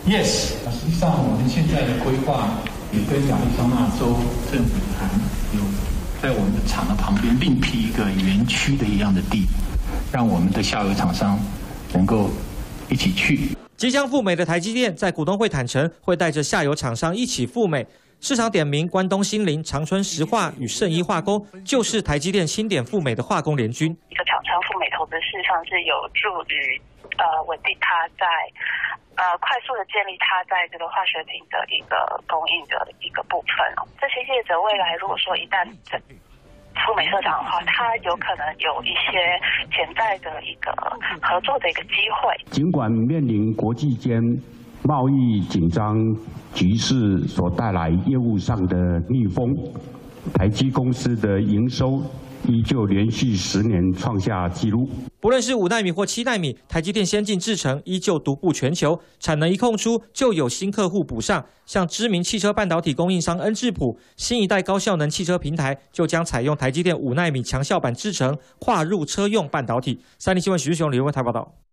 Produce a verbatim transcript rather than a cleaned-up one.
Yes， 实际上我们现在的规划也跟亚利桑那州政府谈，有在我们的厂的旁边另辟一个园区的一样的地，让我们的下游厂商能够一起去。 即将赴美的台积电在股东会坦诚，会带着下游厂商一起赴美。市场点名关东新林、长春石化与圣一化工，就是台积电新点赴美的化工联军。 一个厂商赴美投资，事实上是有助于呃稳定它在呃快速的建立它在这个化学品的一个供应的一个部分哦。这些业者未来如果说一旦赴美设厂的话，它有可能有一些潜在的一个合作的一个机会。 尽管面临国际间贸易紧张局势所带来业务上的逆风，台积公司的营收依旧连续十年创下纪录。 不论是五奈米或七奈米，台积电先进制程依旧独步全球，产能一空出就有新客户补上。像知名汽车半导体供应商恩智浦，新一代高效能汽车平台就将采用台积电五奈米强效版制程，跨入车用半导体。三立新闻许志雄、李文台报道。